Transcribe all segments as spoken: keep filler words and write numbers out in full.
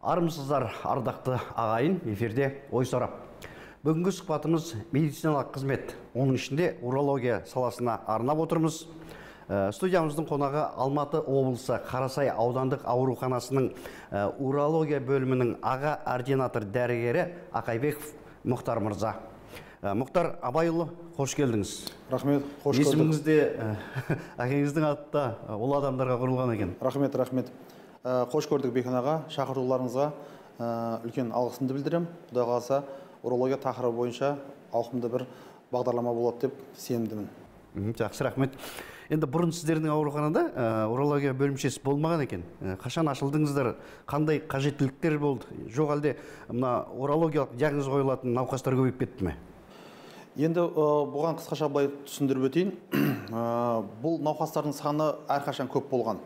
Армысыздар, ардақты ағайын, эфирде ой сарап. Бүгінгі сұхбатымыз медициналық қызмет, оның ішінде урология саласына арнап отырмыз. Студиямыздың қонағы Алматы облысы Қарасай аудандық ауруханасының урология бөлімінің аға ординатор дәрігері Ақайбеков Мұхтар мырза. Мұхтар Абайұлы, қош келдіңіз. Рахмет, қош көрдік. Есіміңіз де әкеңіздің атында ол адамдарға құрылған екен. Рахмет, рахмет. Қош көрдік Бекен аға, шақыруларыңызға үлкен алғысымды білдірем. Құдай қаласа, урология тақырыбы бойынша ауқымды бір бағдарлама болады деп сенімдімін. Жақсы, рахмет. Енді бұрын сіздердің ауруханада урология бөлімшесі болмаған екен. Қашан ашылдыңыздар, қандай қажеттіліктер болды? Жоқ әлде мына урологиялық диагноз қойылатын науқастар көбейіп кетті ме? Енді бұған қысқаша былай түсіндіріп өтейін. Бұл науқастардың саны әрқашан көп болған.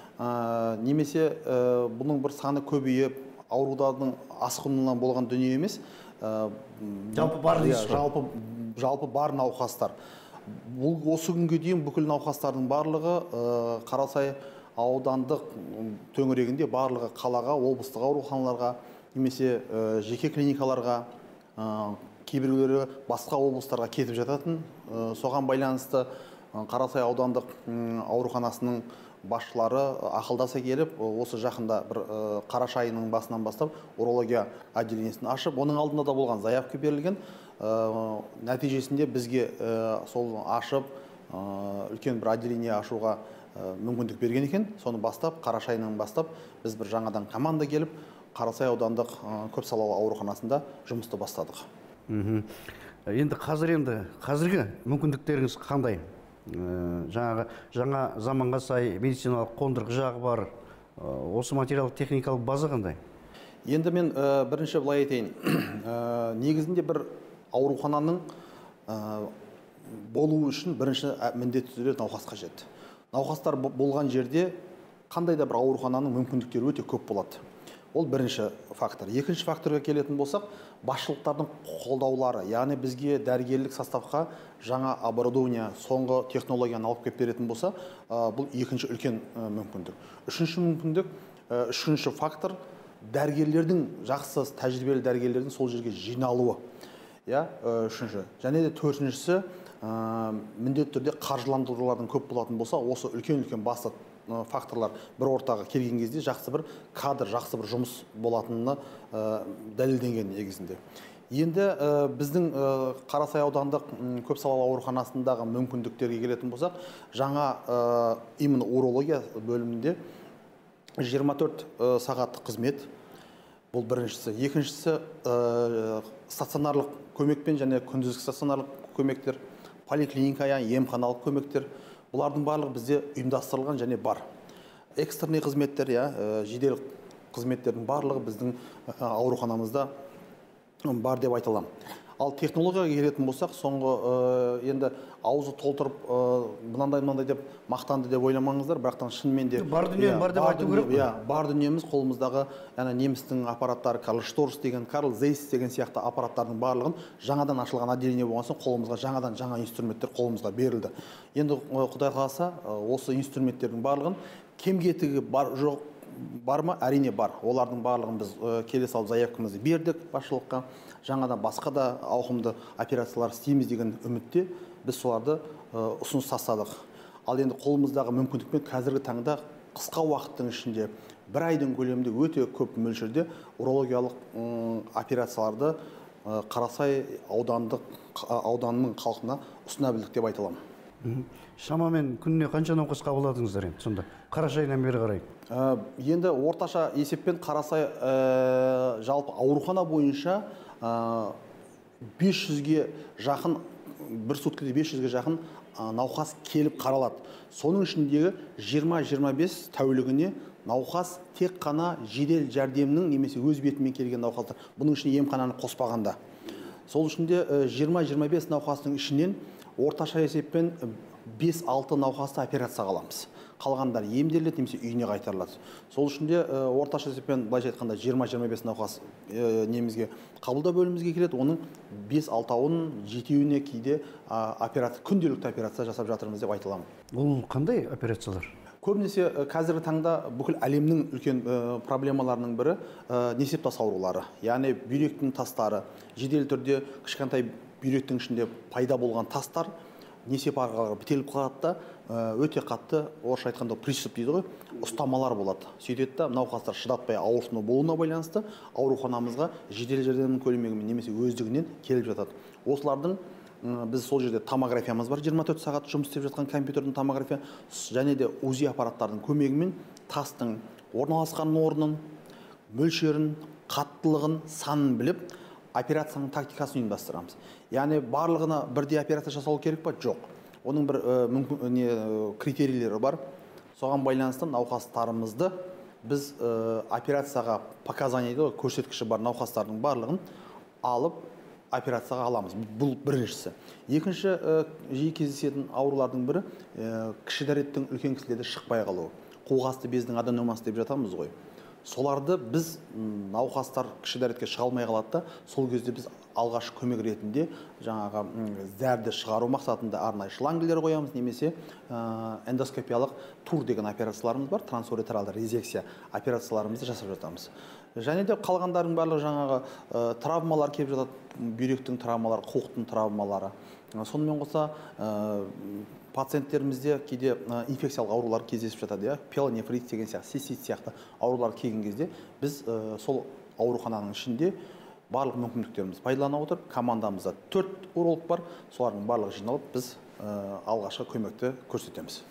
Немесе бұның бір саны көбейіп, аурудардың асқынуынан болған дүние емес. Жалпы бар дейсіз ғой? Жалпы, жалпы бар науқастар. Бұл осы күнге дейін бүкіл науқастардың барлығы Қарасай аудандық төңірегінде барлығы қалаға, облыстық ауруханаларға, немесе жеке клиникаларға, кейбіреулері басқа облыстарға кетіп жататын. Соған байланысты Қарасай аудандық ауруханасының басшылары ақылдаса келіп, осы жақында бір қараша айының басынан бастап урология отделениесін ашып, оның алдында да болған заявка берілген. Нәтижесінде бізге сол ашып, үлкен бір отделение ашуға мүмкіндік берген екен. Соны бастап, қараша айынан бастап, біз бір жаңадан команда келіп, Қарасай аудандық көпсалалы ауруханасында жұмысты бастадық. Енді қазір енді қазіргі мүмкіндіктеріңіз қандай? Жаңағы жаңа заманға сай медициналық қондырғы жағы бар. Осы материалдық техникалық база қандай? Енді мен бірінші былай айтайын. Негізінде бір аурухананың болуы үшін бірінші міндетті түрде науқас қажет. Науқастар болған жерде қандай да бір аурухананың мүмкіндіктері өте көп болады. Ол бірінші фактор. Екінші факторға келетін болсақ, басшылықтардың қолдаулары, яғни бізге дәрігерлік составқа жаңа оборудование, соңғы технологияны алып келіп беретін болса, бұл екінші үлкен мүмкіндік. Үшінші мүмкіндік, үшінші фактор дәрігерлердің, жақсы тәжірибелі дәрігерлердің сол жерге жиналуы. Үшінші. Және де төртіншісі, міндетті түрде қаржыландырулардың көп болатын болса, осы үлкен-үлкен басты факторлар бір ортаға келген кезде жақсы бір кадр, жақсы бір жұмыс болатынына дәлелденген негізінде. Енді біздің Қарасай аудандық көпсалалы ауруханасындағы мүмкіндіктерге келетін болсақ, жаңа именно урология бөлімінде жиырма төрт сағаттық қызмет. Бұл біріншісі. Екіншісі стационарлық көмекпен және күндізгі стационарлық көмектер, поликлиника, емханалық көмектер. Бұлардың барлығы бізде ұйымдастырылған және бар. Экстренный қызметтер, жедел қызметтердің барлығы біздің ауруханамызда бар деп айтылам. Ал технологияға келетін болсақ, соңғы енді аузы толтырып, мынандай-мынандай деп мақтанды деп ойламаңыздар, бірақтан шынымен де бар дүние бар деп айту керек қой. Бар дүниеміз қолымыздағы немістің аппараттары, Карл Шторс деген, Карл Зейс деген сияқты аппараттардың барлығын жаңадан ашылған отделение болған соң қолымызға жаңадан жаңа инструменттер қолымызға берілді. Енді Құдай қаласа, осы инструменттердің барлығын кем-кетігі бар жоқ бар ма? Әрине бар. Олардың барлығын біз келе салып заявкамызды бердік басшылыққа. Жаңадан басқа да ауқымды операциялар істейміз деген үмітте біз соларды ұсыныс тастадық. Ал енді қолымыздағы мүмкіндікпен қазіргі таңда қысқа уақыттың ішінде бір айдың көлемінде өте көп мөлшерде урологиялық операцияларды Қарасай аудандық ауданының халқына ұсына білдік деп айта аламын. Шамамен күніне қанша науқас қабылдадыңыздар енді сонда? Қараша айынан бері қарай. Енді орташа есеппен Қарасай жалпы аурухана бойынша бес жүзге жақын, бір суткіде бес жүзге жақын науқас келіп қаралады. Соның ішіндегі жиырма жиырма бес тәулігіне науқас тек қана жедел жәрдемнің немесе өз бетімен келген науқастар. Бұның ішіне емхананы қоспағанда. Сол ішінде жиырма жиырма бес науқастың ішінен орташа есеппен бес алты науқасты операцияға аламыз. Қалғандар емделеді, немесе үйіне қайтарылады. Сол үшінде орташа есеппен былайша айтқанда жиырма жиырма бес науқас немізге қабылдау бөлімімізге келеді. Оның бес алтауын, жетеуіне кейде операция, күнделікті операция жасап жатырмыз деп айта аламын. Бұл қандай операциялар? Көбінесе қазіргі таңда бүкіл әлемнің үлкен проблемаларының бірі несеп тас аурулары. Яғни бүйректің тастары, жедел түрде кішкентай бүйректің ішінде пайда болған тастар несеп ағарға бітеліп қалады да, өте қатты, орысша айтқанда приступ дейді ғой, ұстамалар болады. Сөйтеді да, науқастар шыдатпай ауырсыну болуына байланысты ауруханамызға жедел жәрдемнің көмегімен немесе өздігінен келіп жатады. Осылардың біз сол жерде томографиямыз бар, жиырма төрт сағат жұмыс істеп жатқан компьютердің томография, және де УЗИ аппараттардың көмегімен тастың орналасқан орнын, мөлшерін, қаттылығын, санын біліп, операцияның тактикасын ұйымдастырамыз. Яғни барлығына бірдей операция жасау керек па? Жоқ. Оның бір мүмкін критерийлері бар. Соған байланысты науқастарымызды біз операцияға показания дейді, көрсеткіші бар науқастардың барлығын алып операцияға аламыз. Бұл біріншісі. Екінші жиі кездесетін аурулардың бірі кіші дәреттің үлкен кісілерде шықпай қалуы. Қуғасты бездің аденомасы деп жатамыз ғой. Соларды біз науқастар кіші дәретке шыға алмай қалады да, сол кезде біз алғашқы көмек ретінде жаңағы зәрді шығару мақсатында арнайы шлангілер қоямыз, немесе эндоскопиялық тур деген операцияларымыз бар, трансуретралды резекция операцияларымызды жасап жатамыз. Және де қалғандардың барлығы жаңағы травмалар келіп жатады, бүйректің травмалары, қуықтың травмалары. Сонымен қоса пациенттерімізде кейде инфекциялық аурулар кездесіп жатады, пиелонефрит деген сияқты, цистит сияқты аурулар келген кезде біз сол аурухананың ішінде барлық мүмкіндіктерімізді пайдалана отырып, командамызда төрт уролог бар, солардың барлығы жиналып, біз алғашқы көмекті көрсетеміз.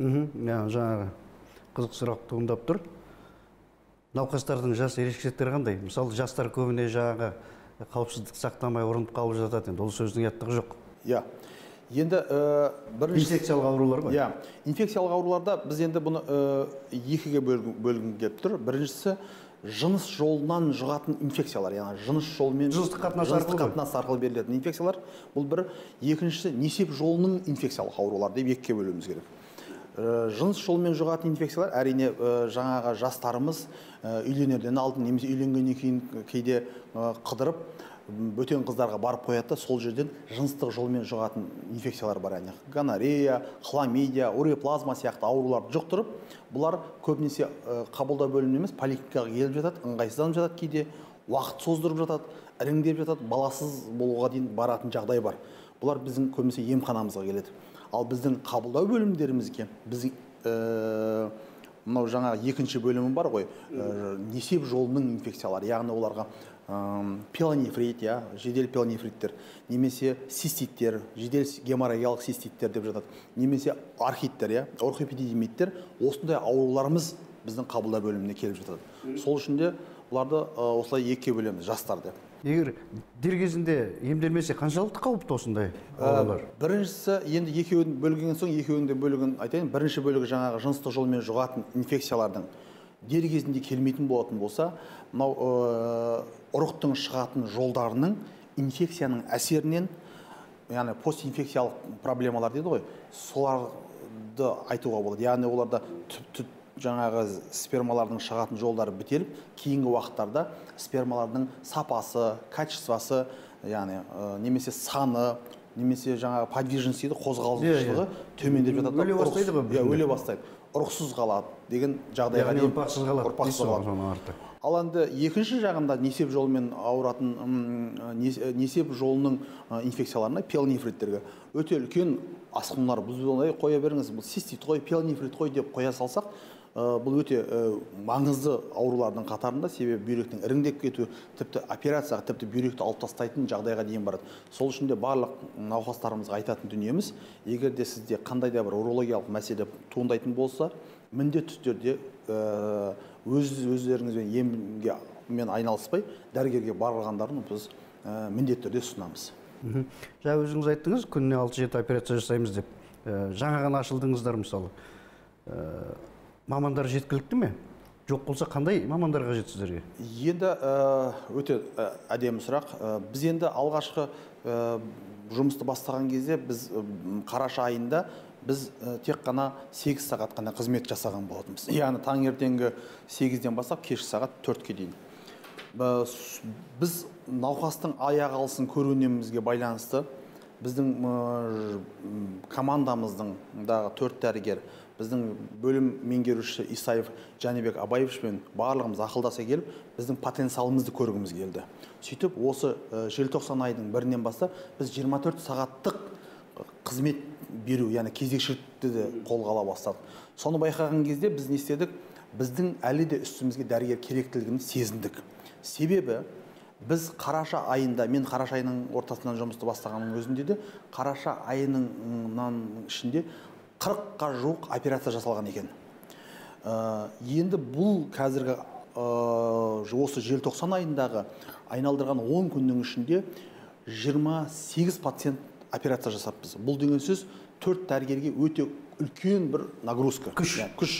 Жаңағы қызық сұрақ туындап тұр. Науқастардың жас ерекшеліктері қандай? Мысалы, жастар көбіне жаңағы қауіпсіздік сақтамай ұрынып қалып жатады. Енді ол сөздің аяқтығы жоқ. Иә. Енді бірінші инфекциялық аурулар ғой. Иә. Инфекциялық ауруларда біз енді бұны екіге бөлгім келіп тұр. Біріншісі жыныс жолынан жұғатын инфекциялар, яғни жыныс жолымен жыныстық қатынас арқылы берілетін инфекциялар. Бұл бір. Екіншісі несеп жолының инфекциялық аурулар деп екіге бөлуіміз керек. Жыныс жолымен жұғатын инфекциялар әрине жаңағы жастарымыз үйленерден алдын немесе үйленгеннен кейін кейде қыдырып бөтен қыздарға барып қояды, сол жерден жыныстық жолмен жұғатын инфекциялар бар. Яғни гонорея, хламидия, уреплазма сияқты ауруларды жұқтырып, бұлар көбінесе қабылдау бөліміне емес, поликлиникаға келіп жатады, ыңғайсызданып жатады, кейде уақыт создырып жатады, іріңдеп жатады, баласыз болуға дейін баратын жағдай бар. Бұлар біздің көбінесе емханамызға келеді. Ал біздің қабылдау бөлімдерімізге біздің мынау жаңағы екінші бөлімі бар ғой, несеп жолының инфекциялары, яғни оларға пиелонефрит, жедел пиелонефриттер, немесе циститтер, жедел геморрагиялық циститтер деп жатады, немесе архиттер, орхоэпидидимиттер, осындай ауруларымыз біздің қабылдау бөліміне келіп жатады. Сол үшін де бұларды осылай екіге бөлеміз, жастарды. Егер дер кезінде емделмесе қаншалықты қауіпті осындай аурулар? Біріншісі, енді екеуін бөлген соң екеуін де бөлігін айтайын. Бірінші бөлігі жаңағы жыныстық жолмен жұғатын инфекциялардың дер кезінде келмейтін болатын болса, мынау ұрықтың шығатын жолдарының инфекцияның әсерінен, яғни постинфекциялық проблемалар дейді ғой, соларды айтуға болады. Яғни оларда жаңағы спермалардың шығатын жолдары бітеліп, кейінгі уақыттарда спермалардың сапасы, качествосы, яғни немесе саны, немесе жаңағы подвижность дейді, қозғалушылығы төмендеп жатады. Өле бастайды ғой. Иә, өле бастайды. Ұрықсыз қалады деген жағдайға дейін. Ұрпақсыз қалады. Ұрпақсыз қалады. Ал енді екінші жағында несеп жолымен ауыратын несеп жолының инфекцияларына, пиелонефриттерге өте үлкен асқынулар. Біз ондай қоя беріңіз, бұл цистит қой, пиелонефрит қой деп қоя салсақ, бұл өте маңызды аурулардың қатарында, себебі бүйректің іріңдеп кетуі, тіпті операцияға, тіпті бүйректі алып тастайтын жағдайға дейін барады. Сол үшін де барлық науқастарымызға айтатын дүниеміз, егер де сізде қандай да бір урологиялық мәселе туындайтын болса, міндетті түрде өз-өздеріңізбен емге мен айналыспай, дәрігерге барғандарын біз міндетті түрде ұсынамыз. Жаңа өзіңіз айттыңыз, күніне алты жеті операция жасаймыз деп. Жаңа ғана ашылдыңыздар мысалы. Мамандар жеткілікті ме? Жоқ болса қандай мамандар қажет сіздерге? Енді өте әдемі сұрақ. Біз енді алғашқы жұмысты бастаған кезде біз қараша айында біз тек қана сегіз сағат қана қызмет жасаған болатынбыз. Яғни таңертеңгі сегізден бастап кешкі сағат төртке дейін. Біз науқастың аяқ алысын көруінемізге байланысты біздің командамыздың дағы төрт дәрігер, біздің бөлім меңгерушісі Исаев Жанибек Абаевичпен барлығымыз ақылдаса келіп, біздің потенциалымызды көргіміз келді. Сөйтіп, осы желтоқсан айының бірінен бастап біз жиырма төрт сағаттық қызмет беру, яғни кезекшілікті де қолға ала бастадық. Соны байқаған кезде біз не істедік? Біздің әлі де үстімізге дәрігер керектілігін сезіндік. Себебі біз қараша айында, мен қараша айының ортасынан жұмысты бастағанның өзінде де, қараша айының ішінде қырыққа жуық операция жасалған екен. Енді бұл қазіргі осы желтоқсан айындағы айналдырған он күннің ішінде жиырма сегіз пациент операция жасаппыз. Бұл деген сөз төрт дәрігерге өте үлкен бір нагрузка. Күш. Күш.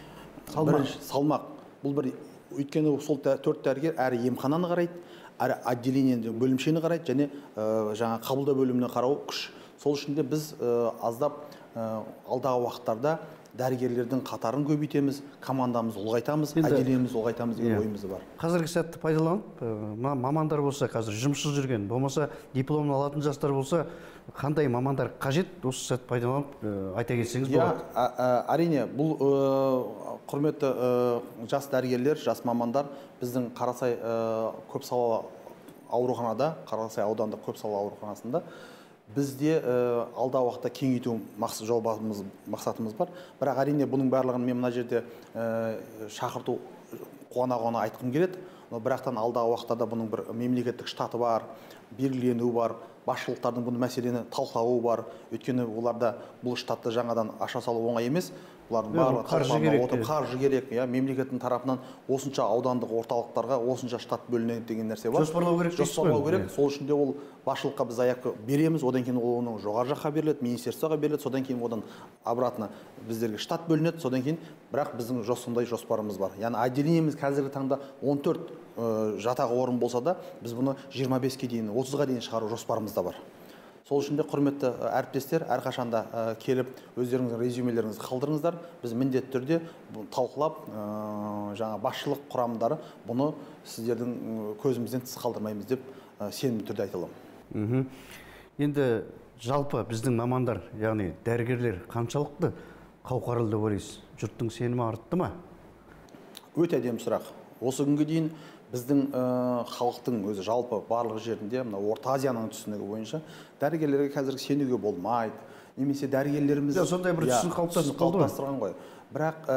Салмақ. Бұл бір, өйткені сол төрт дәрігер әрі емхананы қарайды, әрі отделениені, бөлімшені қарайды, және жаңа қабылдау бөліміне қарау күш. Сол үшін де біз аздап алдағы уақыттарда дәрігерлердің қатарын көбейтеміз, командамыз ұлғайтамыз, отделениеміз ұлғайтамыз деген ойымыз бар. Қазіргі сәтті пайдаланып, мамандар болса, қазір жұмыссыз жүрген, болмаса дипломын алатын жастар болса, қандай мамандар қажет, осы сәтті пайдаланып айта кетсеңіз болады? Әрине, бұл құрметті жас дәрігерлер, жас мамандар біздің Қарасай көпсалалы ауруханада, Қарасай аудандық көпсалалы ауруханасында бізде алда уақытта кеңейту жобамыз, мақсатымыз бар. Бірақ әрине бұның барлығын мен мына жерде шақырту қуана-қуана айтқым келеді. Бірақтан алдағы уақытта бұның бір мемлекеттік штаты бар, белгіленуі бар, басшылықтардың бұл мәселені талқылауы бар. Өйткені оларда бұл штатты жаңадан аша салу оңай емес. Бұлардың барлығы талқылауға отырып, қаржы керек, мемлекеттің тарапынан осынша аудандық орталықтарға осынша штат бөлінеді деген нәрсе бар. Жоспарлау керек. Жоспарлау керек. Сол үшін де ол басшылыққа біз аяққа береміз, одан кейін ол оның жоғары жаққа беріледі, министерствоға беріледі, содан кейін одан обратно біздерге штат бөлінеді, содан кейін бірақ біздің сондай жоспарымыз бар. Яғни отделениеміз қазіргі таңда он төрт жатақ орын болса да, біз бұны жиырма беске дейін, отызға дейін шығару жоспарымызда бар. Сол үшін де құрметті әріптестер, әрқашанда келіп өздеріңіздің резюмелеріңізді қалдырыңыздар. Біз міндетті түрде талқылап, жаңа басшылық құрамдары бұны сіздердің көзімізден тыс қалдырмаймыз деп сенімді түрде айта аламын. Енді жалпы біздің мамандар, яғни дәрігерлер қаншалықты қауқарлы деп ойлайсыз? Жұрттың сенімі артты ма? Өте әдемі сұрақ. Осы күнге дейін біздің халықтың өзі жалпы барлық жерінде, Орта Азияның түсінігі бойынша дәрігерлерге қазіргі сенуге болмайды. Немесе дәрігерлеріміз сондай бір түсінік қалыптастырған ғой. Бірақ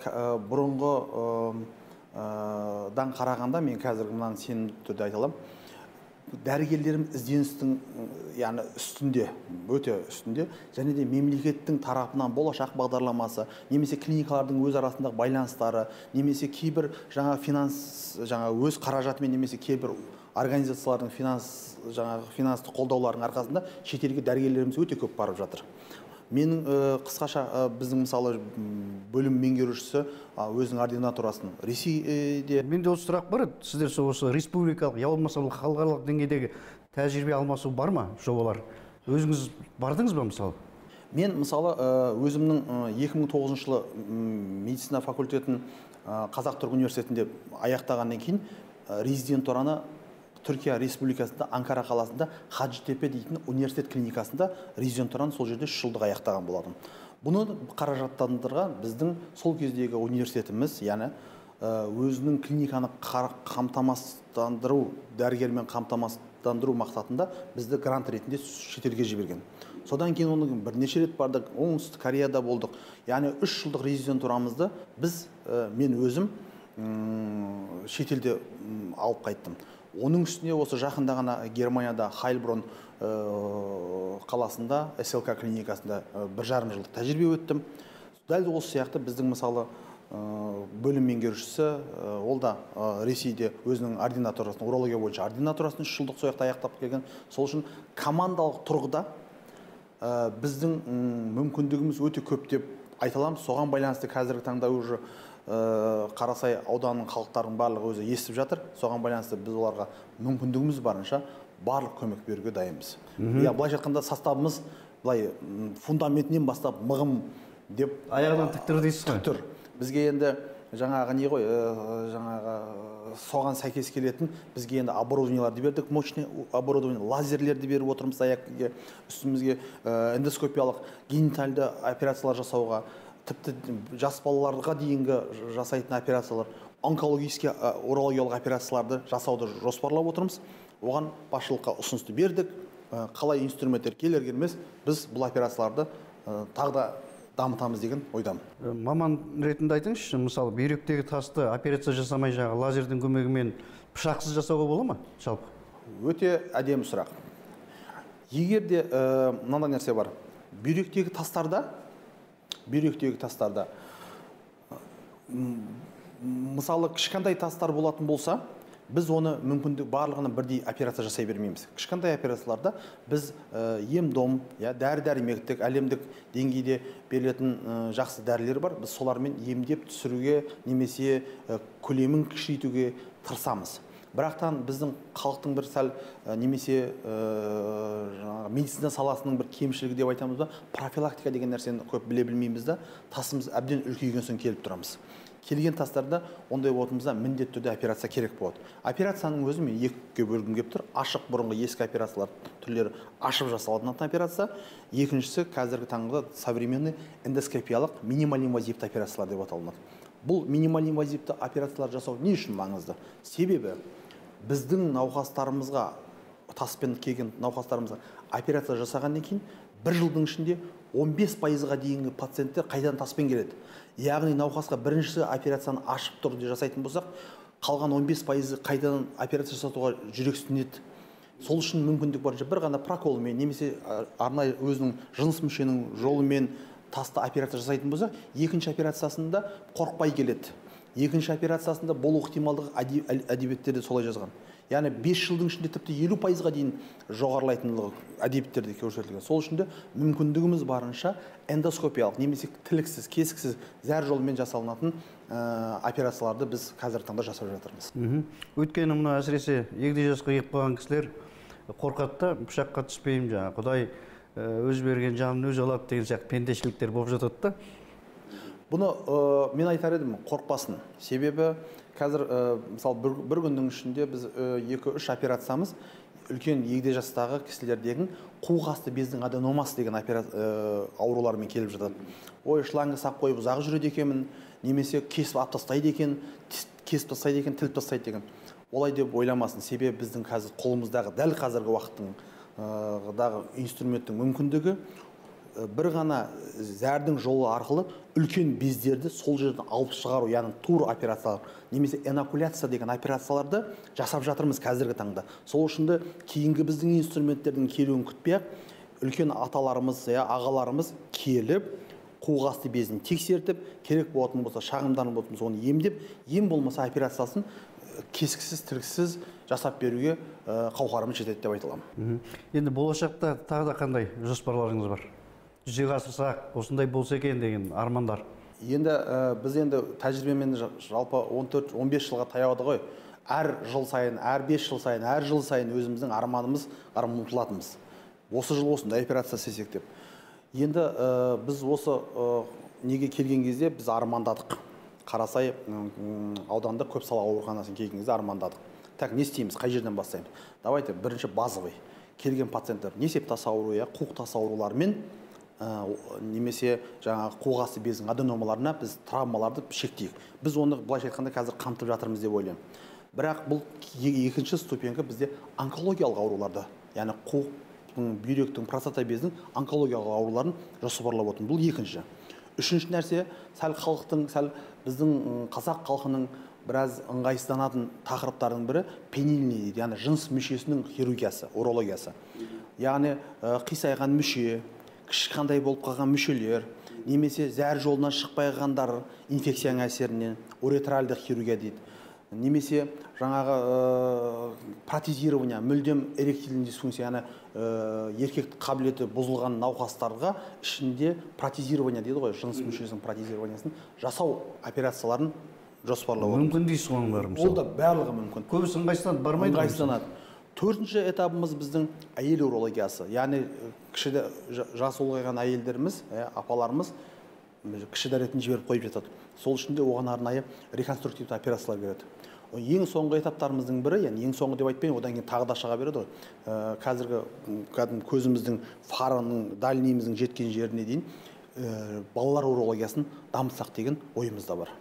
бұрынғыдан қарағанда мен қазіргі мынаны сенімді түрде айта аламын. Дәрігерлеріміз ізденістің яғни үстінде, өте үстінде, және де мемлекеттің тарапынан болашақ бағдарламасы, немесе клиникалардың өз арасындағы байланыстары, немесе кейбір жаңа финанс, жаңа өз қаражатымен, немесе кейбір организациялардың финанс, жаңа финансты қолдауларының арқасында шетелге дәрігерлеріміз өте көп барып жатыр. Менің қысқаша біздің мысалы бөлім меңгерушісі өзінің ординатурасын Ресейде. Менде осы сұрақ бар, сіздер осы республикалық, я болмаса халықаралық деңгейдегі тәжірибе алмасу бар ма, жобалар? Өзіңіз бардыңыз ба мысалы? Мен мысалы өзімнің екі мың тоғызыншы жылы медицина факультетін Қазақ-Түрік университетінде аяқтағаннан кейін резидентураны Түркия Республикасында, Анкара қаласында Хаджитепе дейтін университет клиникасында резидентураны сол жерде үш жылдық аяқтаған болатын. Бұны қаражаттандырған біздің сол кездегі университетіміз, яғни өзінің клиниканы қамтамасыздандыру, дәрігермен қамтамасыздандыру мақсатында бізді грант ретінде шетелге жіберген. Содан кейін оның бірнеше рет бардық, Оңтүстік Кореяда болдық. Яғни үш жылдық резидентурамызды біз, мен өзім шетелде алып қайттым. Оның үстіне осы жақында ғана Германияда Хайлброн қаласында эс эл ка клиникасында бір жарым жылдық тәжірибе өттім. Дәл осы сияқты біздің мысалы бөлім меңгерушісі, ол да Ресейде өзінің ординатурасын, урология бойынша ординатурасын үш жылдық сояқта аяқтап келген. Сол үшін командалық тұрғыда біздің мүмкіндігіміз өте көп деп айта аламыз. Соған байланысты қазіргі таңда уже Қарасай ауданының халықтарының барлығы өзі естіп жатыр. Соған байланысты біз оларға мүмкіндігіміз барынша барлық көмек беруге дайынбыз. Я былайша айтқанда составымыз былай фундаментінен бастап мығым деп аяғынан тік тұр дейсіз ғой? Тік тұр. Бізге енді жаңағы не ғой, жаңағы соған сәйкес келетін бізге енді оборудованияларды бердік, мощный оборудование, лазерлерді беріп отырмыз аяққа, үстімізге эндоскопиялық генитальды операциялар жасауға, тіпті жас балаларға дейінгі жасайтын операциялар, онкологический урологиялық операцияларды жасауды жоспарлап отырмыз. Оған басшылыққа ұсынысты бердік. Қалай инструменттер келер келмес біз бұл операцияларды тағы да дамытамыз деген ойдамын. Маман ретінде айтыңызшы, мысалы бүйректегі тасты операция жасамай жаңағы лазердің көмегімен пышақсыз жасауға бола ма жалпы? Өте әдемі сұрақ. Егер де мынандай нәрсе бар. Бүйректегі тастарда, бүйректегі тастарда мысалы кішкентай тастар болатын болса, біз оны мүмкіндік барлығына бірдей операция жасай бермейміз. Кішкентай операцияларда біз ем-дом, дәрі-дәрмектік, әлемдік деңгейде берілетін жақсы дәрілер бар. Біз солармен емдеп түсіруге немесе көлемін кішірейтуге тырысамыз. Бірақтан біздің халықтың бір сәл немесе медицина саласының бір кемшілігі деп айтамыз ба, профилактика деген нәрсені көп біле білмейміз да, тасымыз әбден үлкейген соң келіп тұрамыз. Келген тастарда ондай болатынымызда міндетті түрде операция керек болады. Операцияның өзі мен екіге бөлгім келіп тұр. Ашық бұрынғы ескі операциялар түрлері ашып жасалатын операция. Екіншісі қазіргі таңда современный эндоскопиялық минимал инвазивті операциялар деп аталынады. Бұл минимал инвазивті операциялар жасау не үшін маңызды? Себебі біздің науқастарымызға, таспен келген науқастарымызға операция жасағаннан кейін бір жылдың ішінде он бес пайызға дейінгі пациенттер қайдан таспен келеді. Яғни науқасқа біріншісі операцияны ашып тұрды жасайтын болсақ, қалған он бес пайызы қайдан операция жасатуға жүрексінеді. Сол үшін мүмкіндік барынша бір ғана проколмен немесе арнайы өзінің жыныс мүшенің жолымен тасты операция жасайтын болса, екінші операциясында қорықпай келеді. Екінші операциясында болу ықтималдығы әдебиеттерде солай жазған. Яғни бес жылдың ішінде тіпті елу пайызға дейін жоғарылайтындығы әдебиеттерде көрсетілген. Сол үшін де мүмкіндігіміз барынша эндоскопиялық немесе тіліксіз, кесіксіз зәр жолымен жасалынатын операцияларды біз қазіргі таңда жасап жатырмыз. Өйткені мына әсіресе егде жасқа келіп қалған кісілер қорқады да, пышаққа түспеймін, жаңа Құдай өз берген жанын өзі алады деген сияқты пендешіліктер болып жатады да. Бұны мен айтар едім, қорқпасын. Себебі қазір мысалы бір күннің ішінде біз екі-үш операциямыз үлкен егде жастағы кісілердегі қуық асты бездің аденомасы деген аурулармен келіп жатады. Ой, шланга сап қойып ұзақ жүреді екенмін, немесе кесіп ап тастайды екен, кесіп тастайды екен, тіліп тастайды екен. Олай деп ойламасын. Себебі біздің қазір қолымыздағы дәл қазіргі уақыттың инструменттің мүмкіндігі бір ғана зәрдің жолы арқылы үлкен бездерді сол жерден алып шығару, яғни тур операциялар, немесе инокуляция деген операцияларды жасап жатырмыз қазіргі таңда. Сол үшін де кейінгі біздің инструменттердің келуін күтпей-ақ, үлкен аталарымыз, ағаларымыз келіп, қуық асты безін тексертіп, керек болатын болса, шағымданып болатын болса, оны емдеп, ем болмаса операциясын кескісіз, тіліксіз жасап беруге қауқарымыз жетеді деп айтыламын. Енді болашақта тағы да қандай жоспарларыңыз бар? Жүзеге асырсақ, осындай болса екен деген армандар. Енді біз енді тәжірибемен жалпы он төрт он бес жылға таяуды ғой. Әр жыл сайын, әр бес жыл сайын, әр жыл сайын өзіміздің арманымыз, ұмтылатынымыз. Осы жыл осындай операция істесек деп. Енді біз осы неге келген кезде біз армандадық. Қарасай ауданда көп сала ауруханасына келген кезде армандадық. Так, не істейміз, қай жерден бастаймыз? Давайте бірінші базовый. Келген пациенттер несеп тас ауруы, қуық тас ауруларымен немесе жаңағы қуық асты бездің аденомаларына біз травмаларды шектейік. Біз оны былайша айтқанда қазір қамтып жатырмыз деп ойлаймын. Бірақ бұл екінші ступенькі бізде онкологиялық ауруларды, яғни қуықтың, бүйректің, простата бездің онкологиялық ауруларын жоспарлап отырмыз. Бұл екінші. Үшінші нәрсе, сәл халықтың, сәл біздің қазақ халқының біраз ыңғайсызданатын тақырыптардың бірі пенильный, яғни жыныс мүшесінің хирургиясы, урологиясы. Яғни қисайған мүше, кішкентай болып қалған мүшелер, немесе зәр жолынан шықпай қалғандар инфекцияның әсерінен, уретральдық хирургия дейді. Немесе жаңағы протезирование, мүлдем эректильный дисфункция, яғни еркектік қабілеті бұзылған науқастарға ішінде протезирование дейді ғой, жыныс мүшесінің протезированиясын жасау операцияларын жоспарлау. Мүмкін дейсіз оның бәрі мысалы? Ол да барлығы мүмкін. Көбісі ыңғайсызданады, бармайды. Ыңғайсызданады. Төртінші этабымыз біздің әйел урологиясы. Яғни кішіде жас ұлғайған әйелдеріміз, апаларымыз кіші дәретін жіберіп қойып жатады. Сол үшін де оған арнайы реконструктивті операциялар береді. Ең соңғы этаптарымыздың бірі, яғни ең соңғы деп айтпайын, одан кейін тағы да шыға береді ғой. Қазіргі көзіміздің фарының, дальныйымыздың жеткен жеріне дейін ә, балалар урологиясын дамытсақ деген ойымызда бар.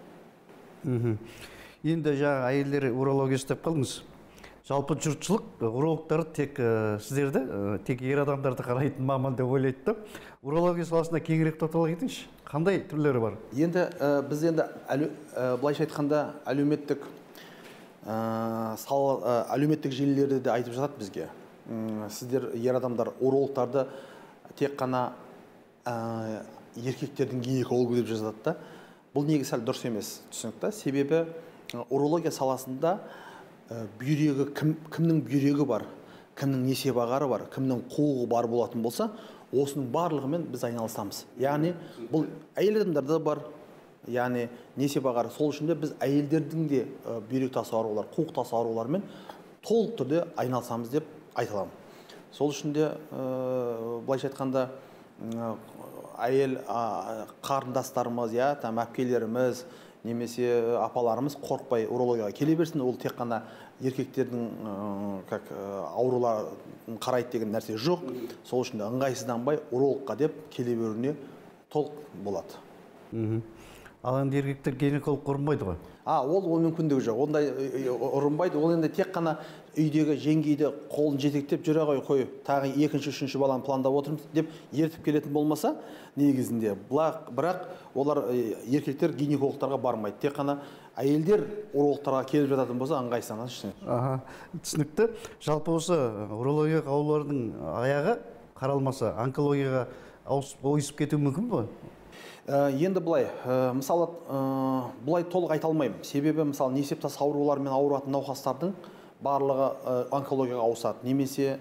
Енді жаңа әйелдер урологиясы деп қалдыңыз. Жалпы жұртшылық урологтар тек ә, сіздерді ә, тек ер адамдарды қарайтын маман деп ойлайды да. Урология саласына кеңірек тоқтала кетіңізші. Қандай түрлері бар? Енді ә, біз енді әлі, ә, былайша айтқанда әлеуметтік ә, сал, ә, әлеуметтік желілерді де айтып жатады бізге. Үм, сіздер ер адамдар урологтарды тек қана ә, еркектердің гинекологы деп жазады да. Бұл негізі сәл дұрыс емес, түсінікті. Себебі урология саласында ә, бүйрегі кім, кімнің бүйрегі бар, кімнің несеп ағары бар, кімнің қуығы бар болатын болса, осының барлығымен біз айналысамыз. Яғни бұл әйел адамдарда бар, яғни несеп ағары. Сол үшін де біз әйелдердің де ә, бүйрек тасы аурулар, қуық тасы ауруларымен толық түрде айналысамыз деп айта аламын. Сол үшін де ә, былайша айтқанда ә, әйел ә, қарындастарымыз, я, там әпкелеріміз, немесе апаларымыз қорықпай урологияға келе берсін. Ол тек қана еркектердің ә, как ауруларын қарайды деген нәрсе жоқ. Сол үшін де ыңғайсызданбай урологқа деп келе беруіне толық болады. Ал енді еркектер гинеколог ұрынбайды ғой? А, ол ол мүмкіндігі жоқ. Ондай ұрынбайды. Ол енді тек қана үйдегі жеңгейді қолын жетектеп жүре ғой, қой, тағы екінші, үшінші баланы пландап отырмыз деп ертіп келетін болмаса, негізінде. Бірақ олар еркектер гинекологтарға бармайды. Тек қана әйелдер урологтарға келіп жататын болса, ыңғайсызданады. Аха, түсінікті. Жалпы осы урология аурулардың аяғы қаралмаса, онкологияға ойысып кетуі мүмкін бе? Енді бұлай, мысалы, бұлай толық айта алмаймын. Себебі, мысалы, несеп тас аурулармен ауыратын науқастардың барлығы онкологияға ауысады. Немесе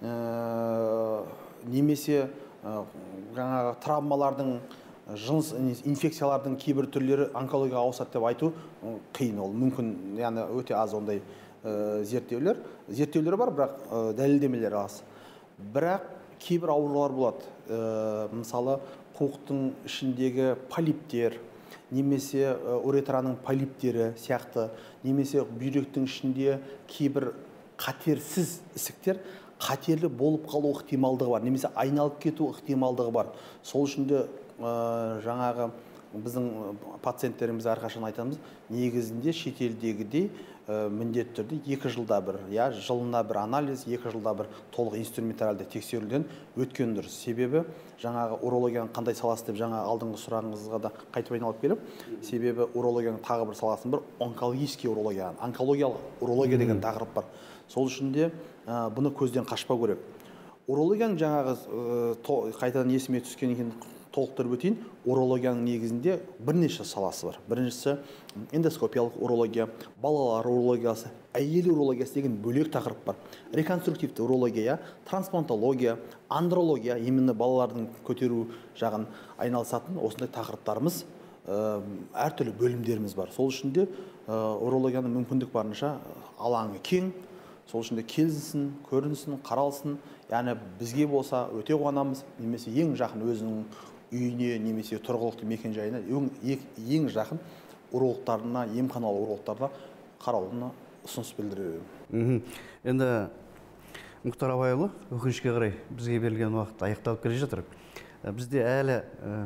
немесе жаңағы травмалардың, жыныс инфекциялардың кейбір түрлері онкологияға ауысады деп айту қиын. Ол мүмкін, яғни өте аз ондай зерттеулер. Зерттеулер бар, бірақ дәлелдемелер аз. Бірақ кейбір аурулар болады. Мысалы, қуықтың ішіндегі полиптер, немесе уретраның полиптері сияқты, немесе бүйректің ішінде кейбір қатерсіз ісіктер қатерлі болып қалу ықтималдығы бар, немесе айналып кету ықтималдығы бар. Сол үшін де жаңағы біздің пациенттеріміз әрқашан айтамыз, негізінде шетелдегідей міндетті түрде екі жылда бір, я, жылына бір анализ, екі жылда бір толық инструменталды тексеруден өткен дұрыс. Себебі жаңағы урологияның қандай саласы деп жаңа алдыңғы сұрағыңызға да қайтып айналып келіп, себебі урологияның тағы бір саласын бір онкологический урология, онкологиялық урология деген тақырып бар. Сол үшін де бұны көзден қашпау керек. Урологияның жаңағы қайтадан есіме түскен екен толықтырып өтейін, урологияның негізінде бірнеше саласы бар. Біріншісі эндоскопиялық урология, балалар урологиясы, әйел урологиясы деген бөлек тақырып бар. Реконструктивті урология, трансплантология, андрология, именно балалардың көтеру жағын айналысатын осындай тақырыптарымыз, әртүрлі бөлімдеріміз бар. Сол үшін де урологияның мүмкіндік барынша алаңы кең. Сол үшін де келсін, көрінсін, қаралсын. Яғни бізге болса өте қуанамыз, немесе ең жақын өзінің үйіне, немесе тұрғылықты мекенжайына ең жақын урологтарына, емханалы урологтарына қаралуына ұсыныс білдіремін. Енді Мұхтар Абайұлы, өкінішке қарай бізге берілген уақыт аяқталып келе жатыр. Бізде әлі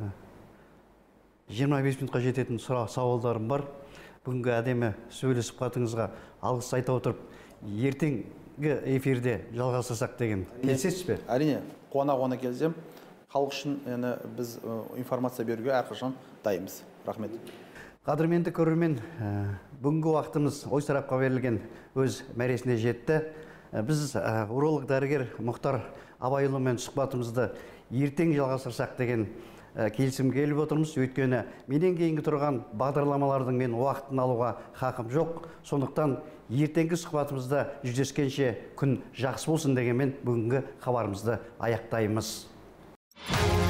жиырма бес минутқа жететін сауалдарым бар. Бүгінгі әдемі сөйлесіп қатыңызға алғыс айта отырып, ертеңгі эфирде жалғастырсақ деген келісесіз бе? Әрине, қуана-қуана келсем, халық үшін біз информация беруге әрқашан дайынбыз. Рахмет. Қадірменді көрермен, бүгінгі уақытымыз ой сарапқа берілген өз мәресіне жетті. Біз уролог дәрігер Мұхтар Абайұлымен сұхбатымызды ертең жалғастырсақ деген келісімге келіп отырмыз. Өйткені менен кейінгі тұрған бағдарламалардың мен уақытын алуға хақым жоқ. Сондықтан ертеңгі сұхбатымызда жүздескенше күн жақсы болсын дегенмен бүгінгі хабарымызды аяқтаймыз.